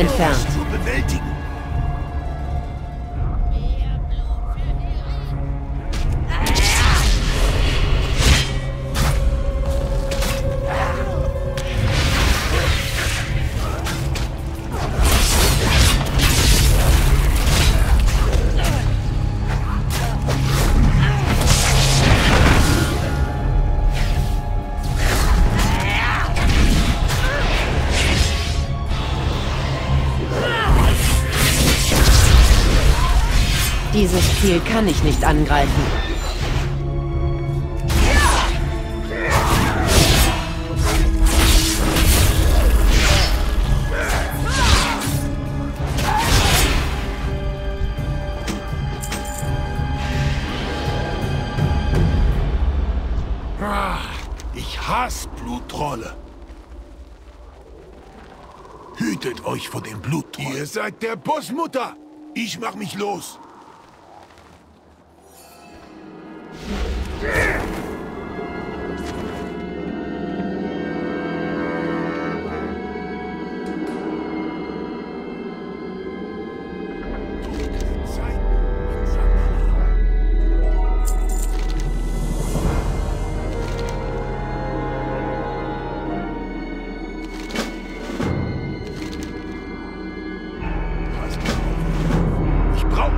entfernt. Zu bewältigen. Dieses Ziel kann ich nicht angreifen. Ich hasse Bluttrolle. Hütet euch vor den Bluttrollen. Ihr seid der Bossmutter. Ich mach mich los. Ich brauche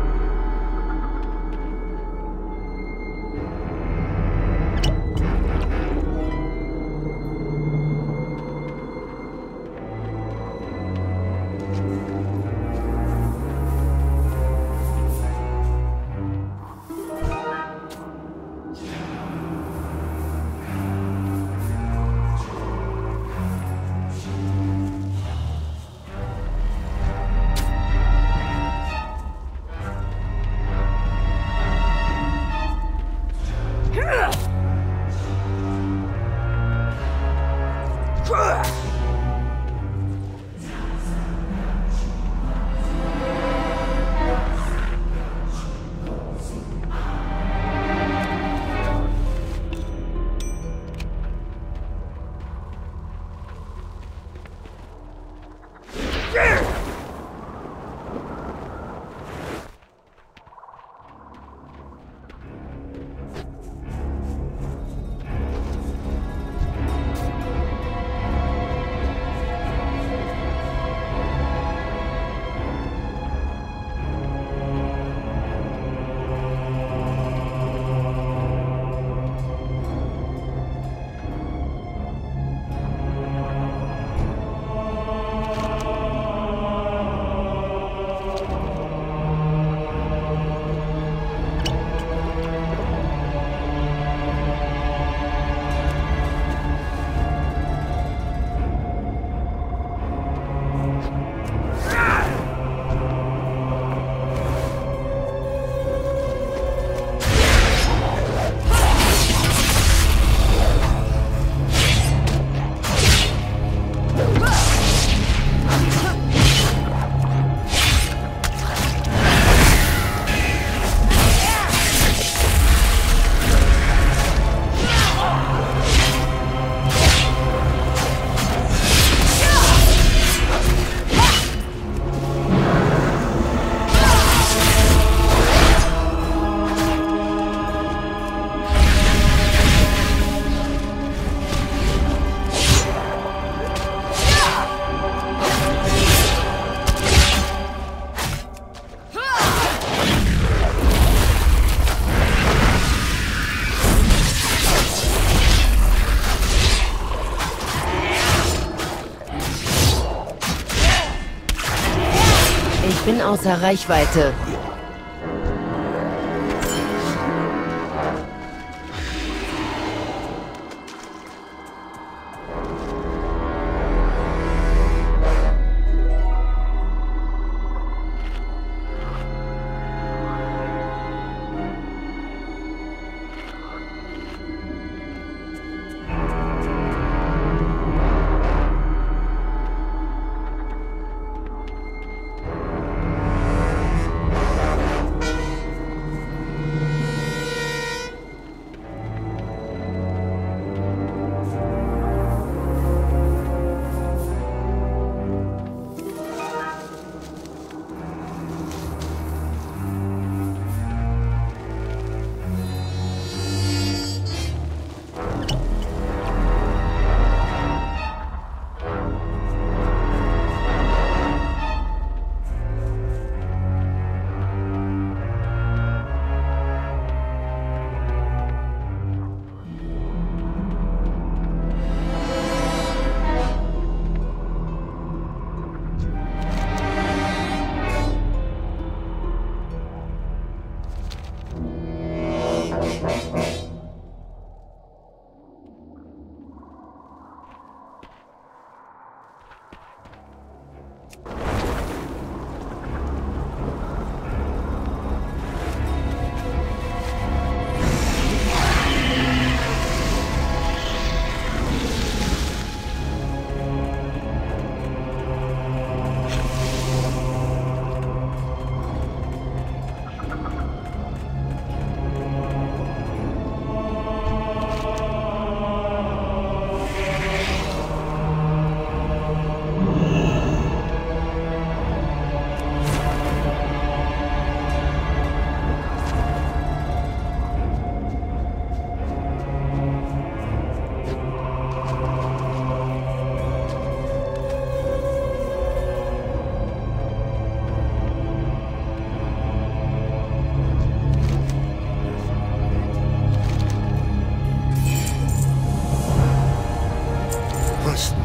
Ich bin außer Reichweite.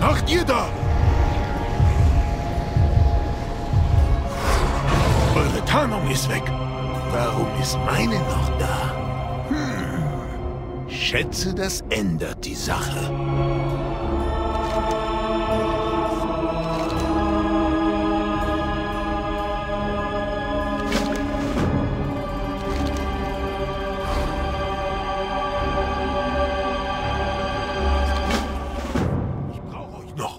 macht ihr da? Eure Tarnung ist weg. Warum ist meine noch da? Schätze, das ändert die Sache. Ich brauche euch noch.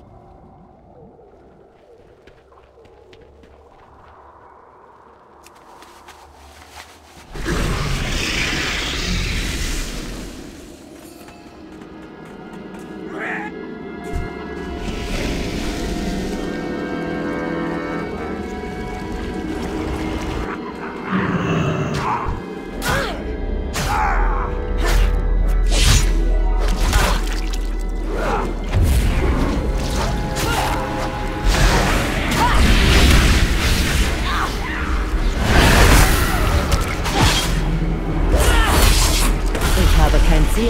Ich habe kein Ziel.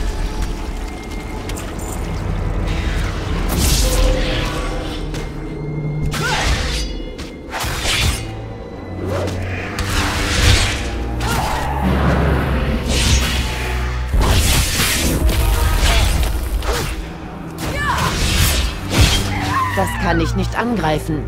Das kann ich nicht angreifen.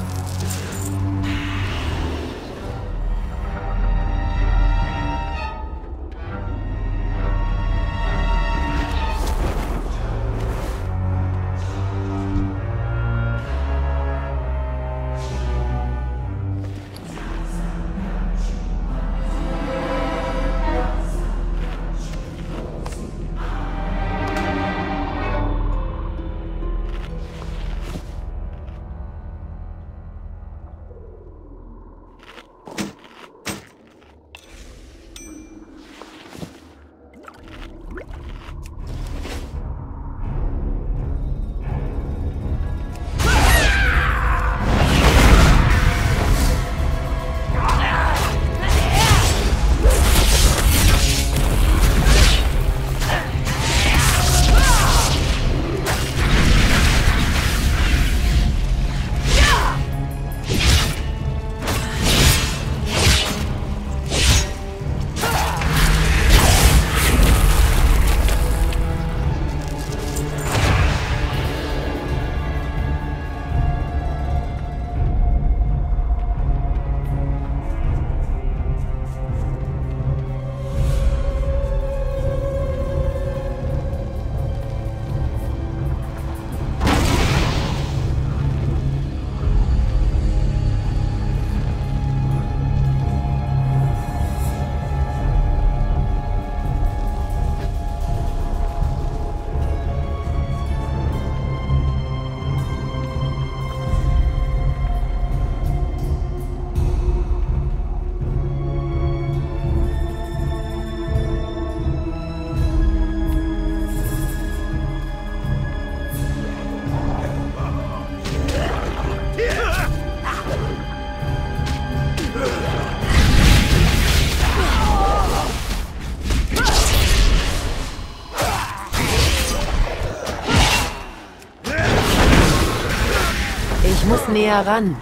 Ich muss näher ran.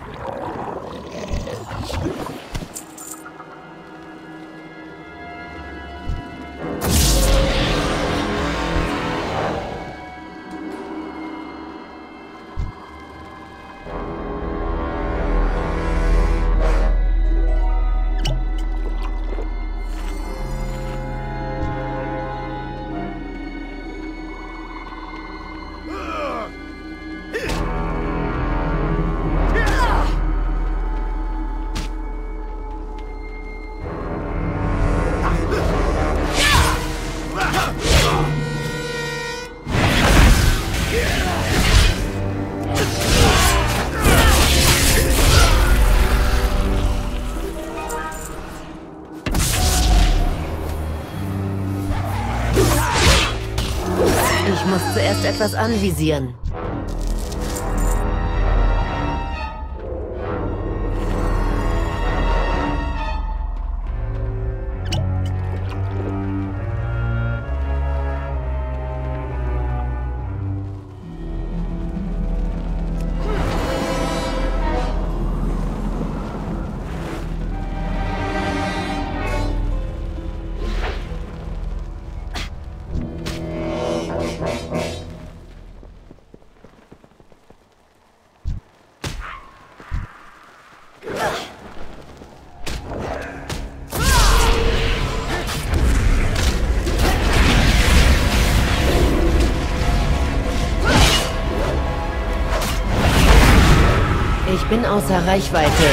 Ich muss zuerst etwas anvisieren. bin außer Reichweite.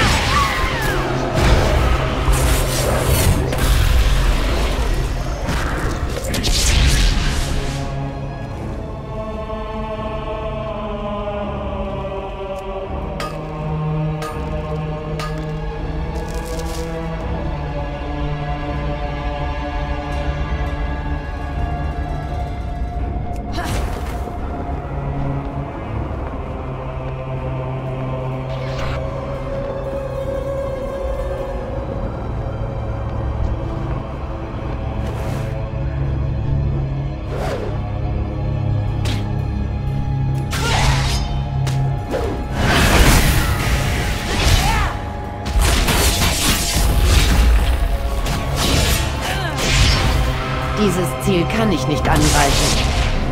Dieses Ziel kann ich nicht angreifen.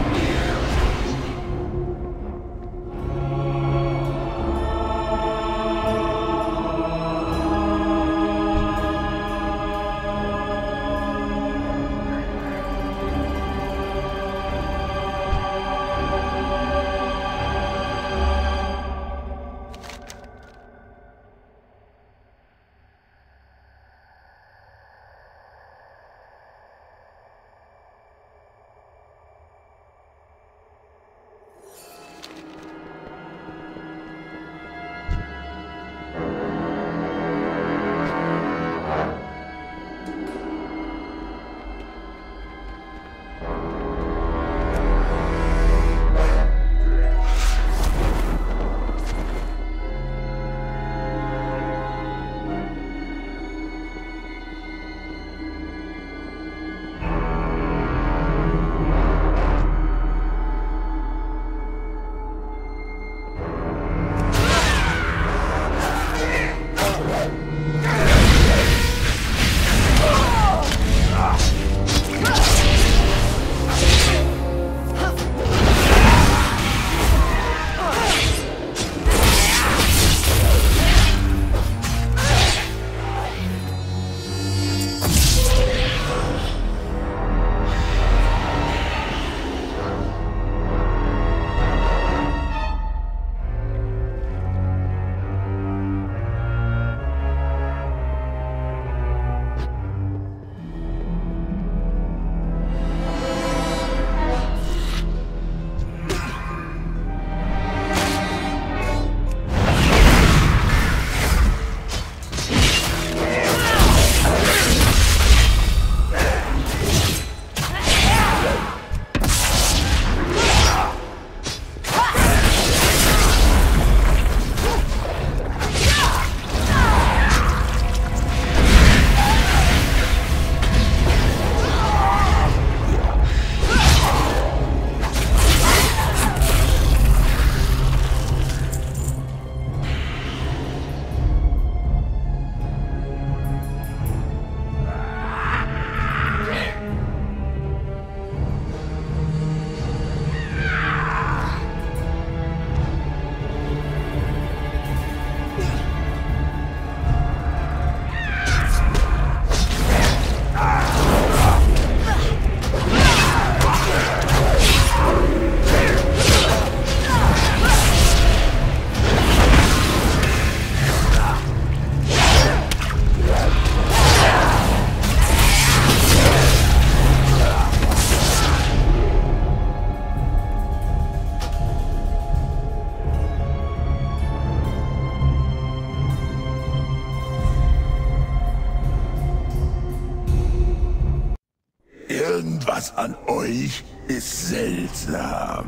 Irgendwas an euch ist seltsam.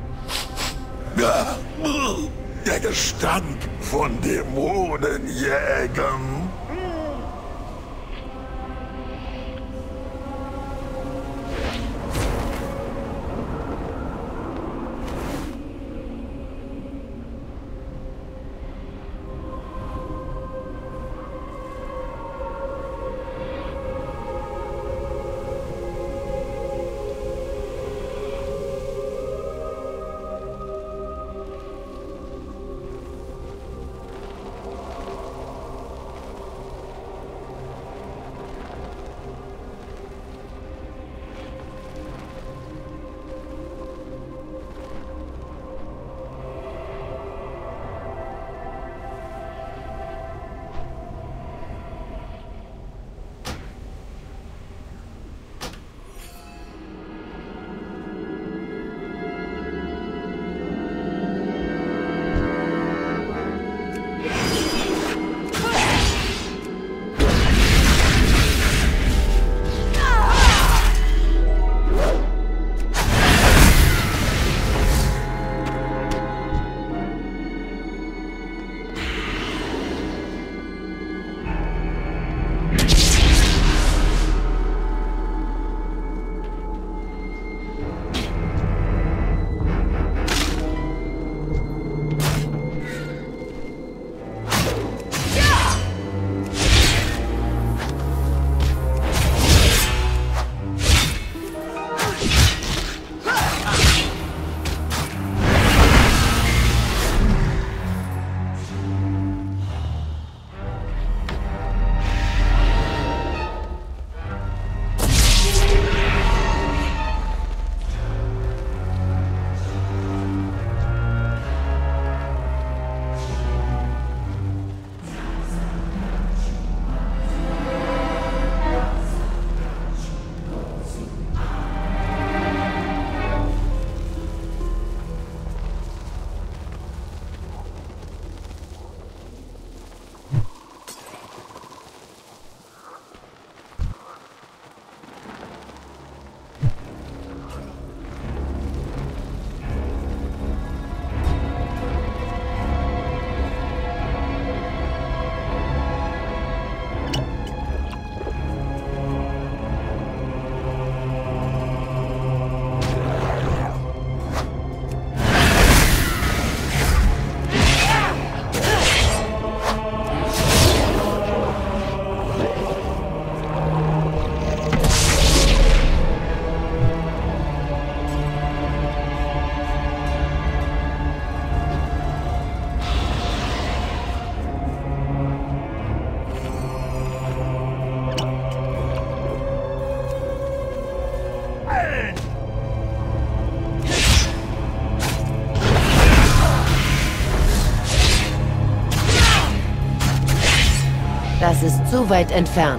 Der Gestank von Dämonenjägern. Das ist zu weit entfernt.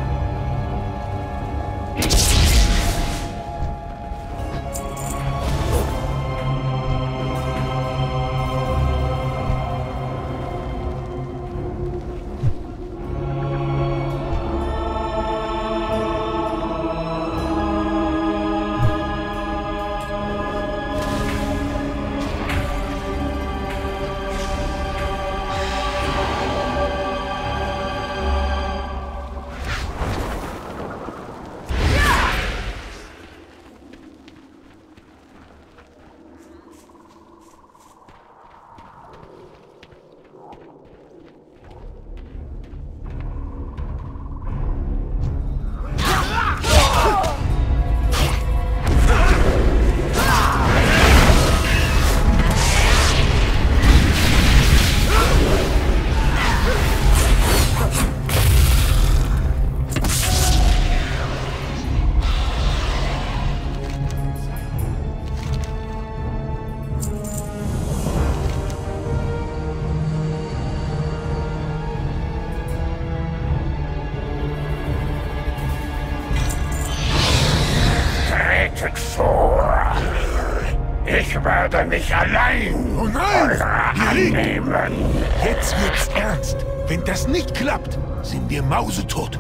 Ich werde mich allein Oh nein! annehmen. Jetzt wird's ernst. Wenn das nicht klappt, sind wir mausetot.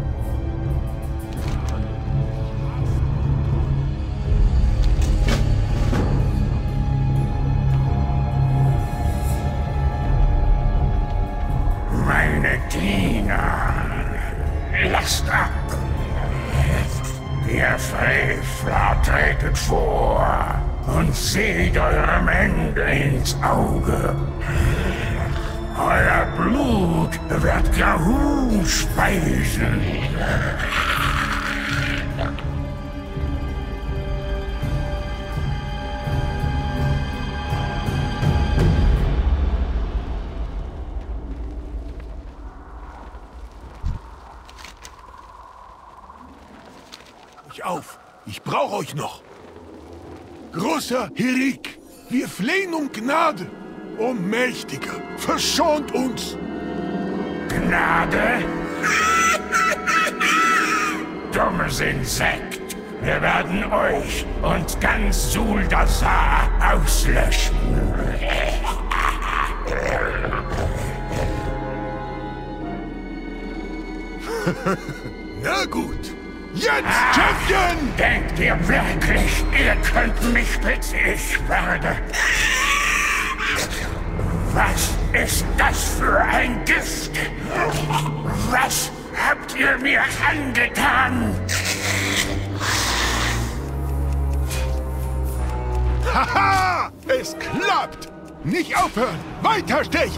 Meine Diener, lasst ab. Ihr Frevler, tretet vor und seht eurem Ende ins Auge. Euer Blut wird Gahu speisen. Euch auf! Ich brauche euch noch! Großer Hirik, wir flehen um Gnade! O Mächtiger, verschont uns! Gnade? Dummes Insekt! Wir werden euch und ganz Zuldasar auslöschen. Na gut! Jetzt, Champion! Denkt ihr wirklich, ihr könnt mich besiegen? Ich werde... Was ist das für ein Gift? Was habt ihr mir angetan? Haha! Es klappt! Nicht aufhören! Weiter stechen!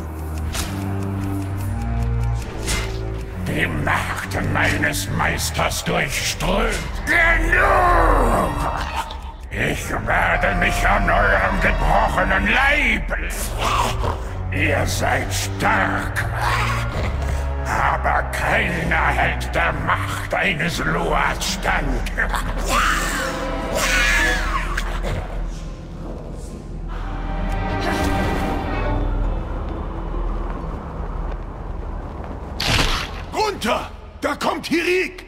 Die Macht meines Meisters durchströmt. Genug! Ich werde mich an eurem gebrochenen Leib. Ihr seid stark, aber keiner hält der Macht eines Loas stand. Runter! Da kommt Hirik!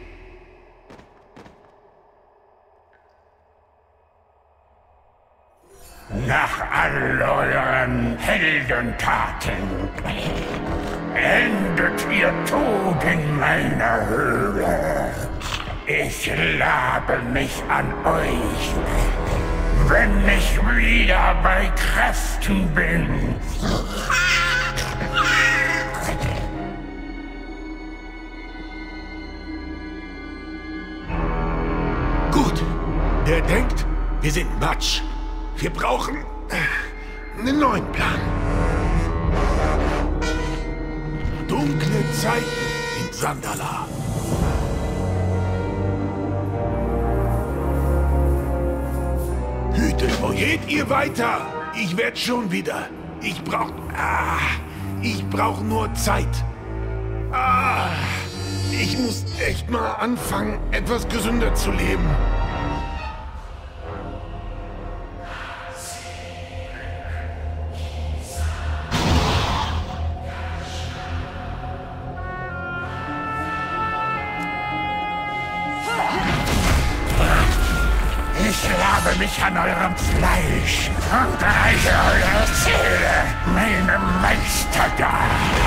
Nach all euren Heldentaten endet ihr tot in meiner Höhle. Ich labe mich an euch, wenn ich wieder bei Kräften bin. Gut. Der denkt, wir sind Matsch. Wir brauchen einen neuen Plan. Dunkle Zeiten in Sandala. Hütet euch. Geht ihr weiter? Ich werd schon wieder. Ich brauch nur Zeit. Ich muss echt mal anfangen, etwas gesünder zu leben. Ich labe mich an eurem Fleisch und reiche eure Seele meinem Meister dar.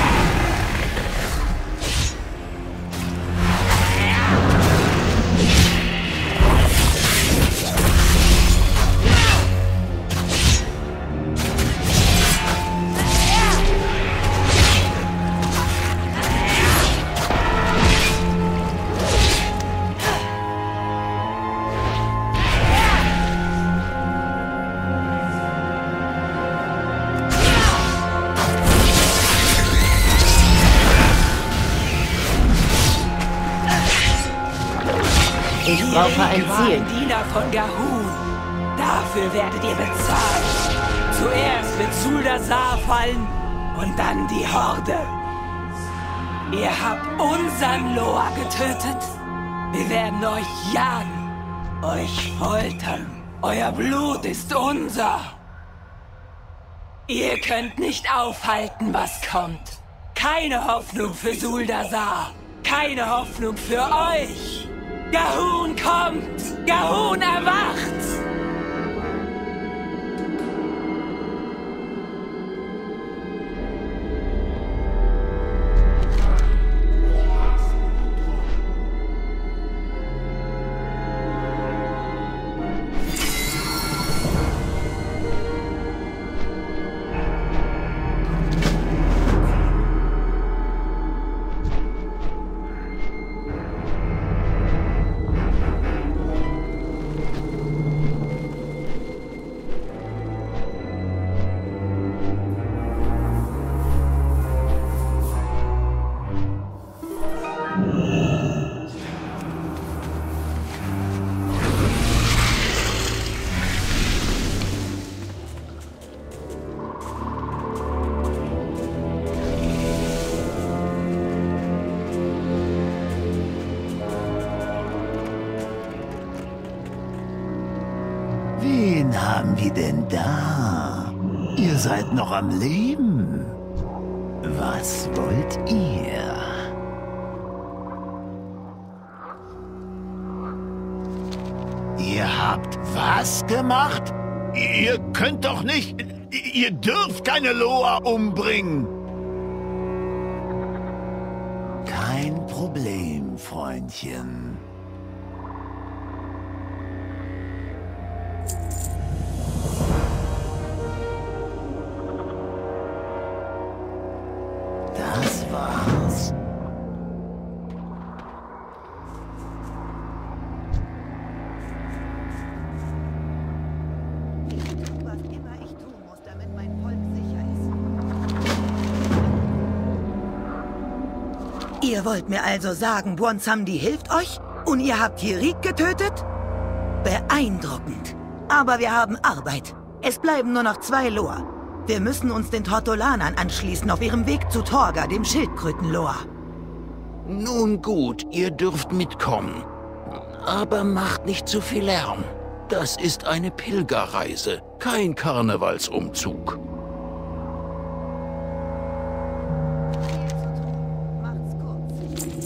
Ich brauche ein Ziel. Diener von Gahun. Dafür werdet ihr bezahlt. Zuerst wird Zuldasar fallen und dann die Horde. Ihr habt unseren Loa getötet. Wir werden euch jagen, euch foltern. Euer Blut ist unser. Ihr könnt nicht aufhalten, was kommt. Keine Hoffnung für Zuldasar. Keine Hoffnung für euch. Gahun kommt! Gahun erwacht! Wen haben wir denn da? Ihr seid noch am Leben. Was wollt ihr? Ihr habt was gemacht? Ihr könnt doch nicht... Ihr dürft keine Loa umbringen. Kein Problem, Freundchen. Das war's. Was immer ich tun muss, damit mein Volk sicher ist. Ihr wollt mir also sagen, Bwonsamdi hilft euch? Und ihr habt Hirik getötet? Beeindruckend. Aber wir haben Arbeit. Es bleiben nur noch 2 Loa. Wir müssen uns den Tortolanern anschließen auf ihrem Weg zu Torga, dem Schildkrötenloa. Nun gut, ihr dürft mitkommen. Aber macht nicht zu viel Lärm. Das ist eine Pilgerreise, kein Karnevalsumzug. Macht's kurz.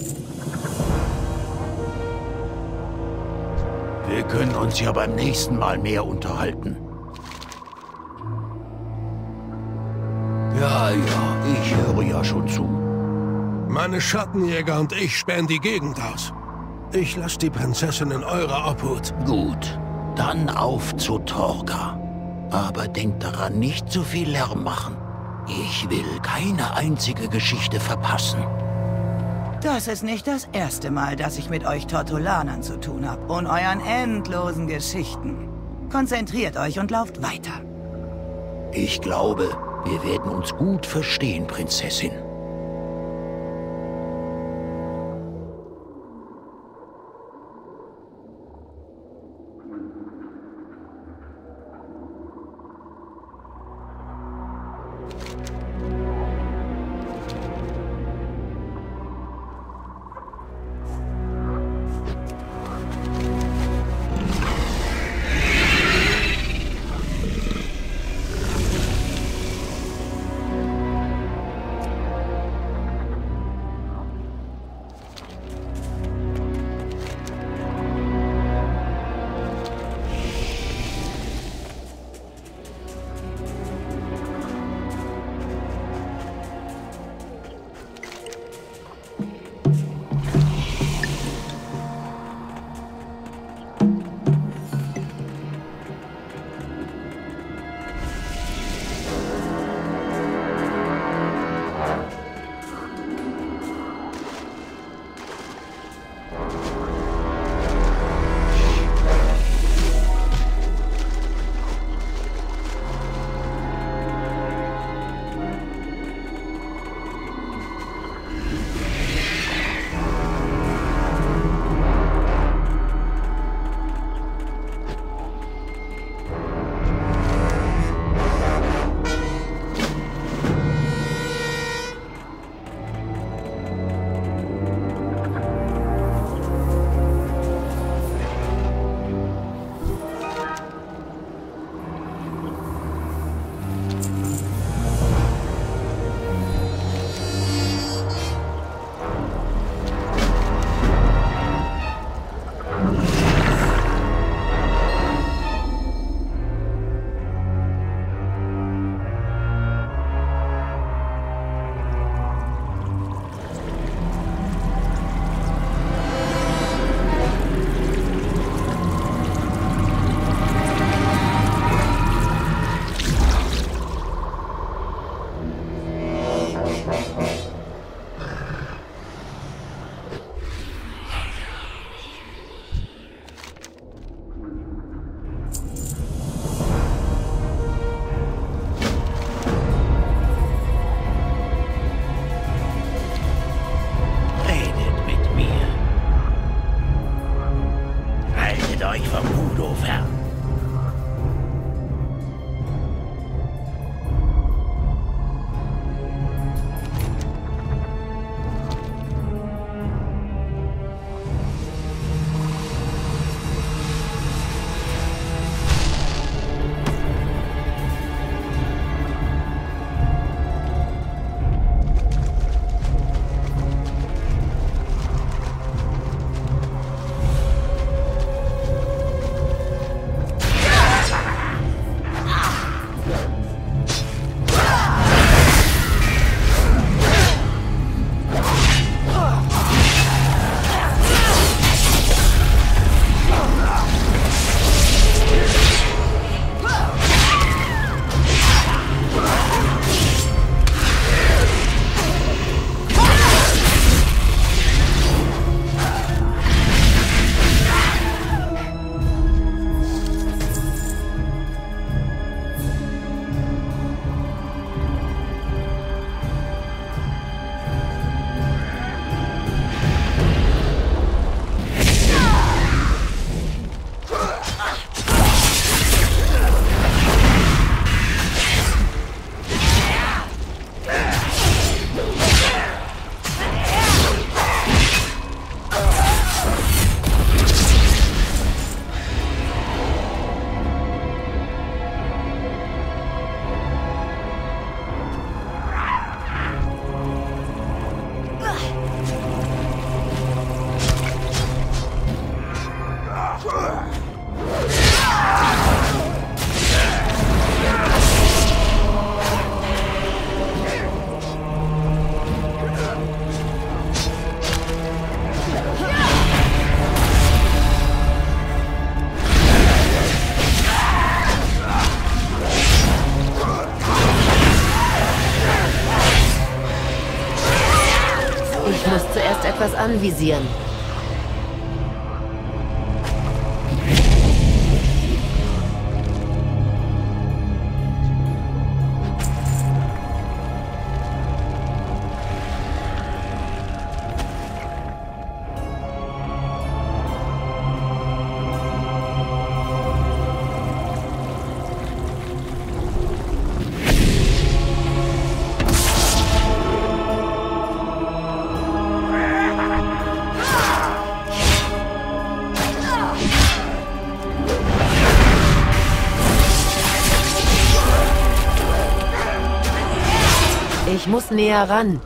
Wir können uns ja beim nächsten Mal mehr unterhalten. Ja, ich höre ja schon zu. Meine Schattenjäger und ich spähen die Gegend aus. Ich lasse die Prinzessin in eurer Obhut. Gut, dann auf zu Torga. Aber denkt daran, nicht zu viel Lärm machen. Ich will keine einzige Geschichte verpassen. Das ist nicht das erste Mal, dass ich mit euch Tortolanern zu tun habe und euren endlosen Geschichten. Konzentriert euch und lauft weiter. Ich glaube, wir werden uns gut verstehen, Prinzessin. anvisieren. Ich muss näher ran.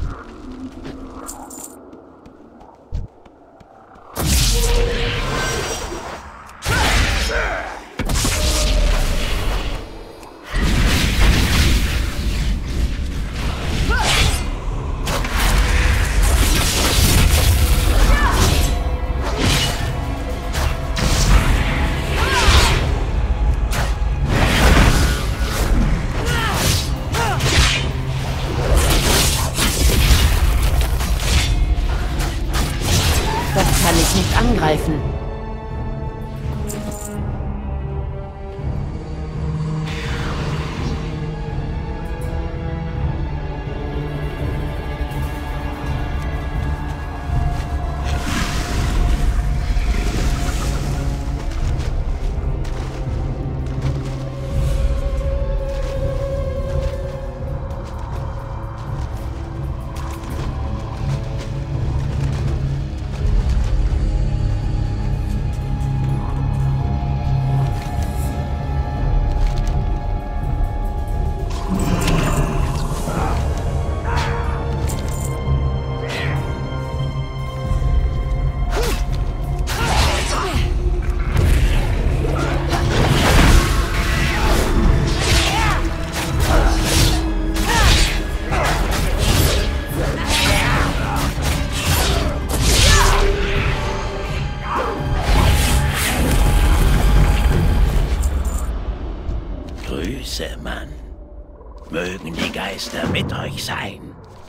Das kann ich nicht angreifen. Grüße, Mann. Mögen die Geister mit euch sein.